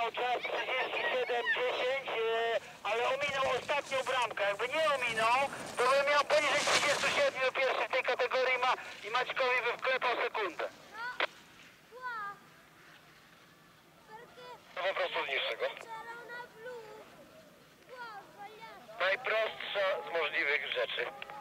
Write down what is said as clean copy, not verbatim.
miał czas 37:10, ale ominął ostatnią bramkę. Jakby nie ominął, to by miał poniżej 37 pierwszy w tej kategorii i Maćkowi by wklepał sekundę. No po prostu z niższego. Najprostsza z możliwych rzeczy.